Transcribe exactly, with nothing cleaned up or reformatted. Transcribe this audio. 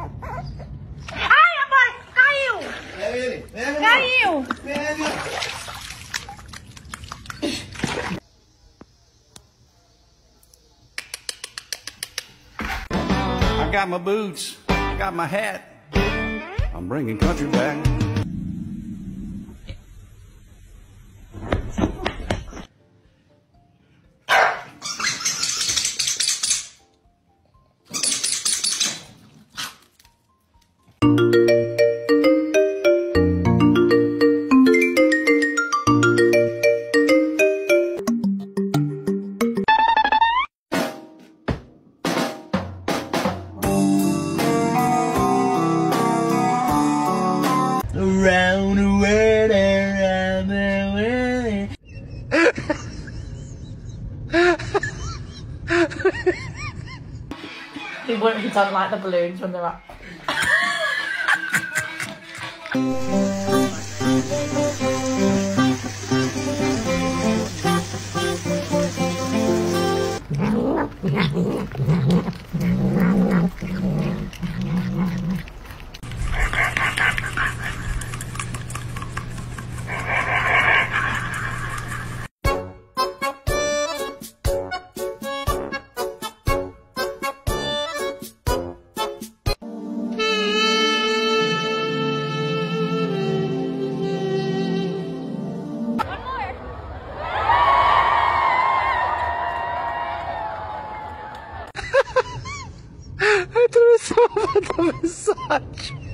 Ai, rapaz, caiu! É ele, é ele. Caiu! É ele. I got my boots, got my hat. I'm bringing country back. Around the world, around the world. He wouldn't have done like the balloons when they're up. Atravessou a mensagem.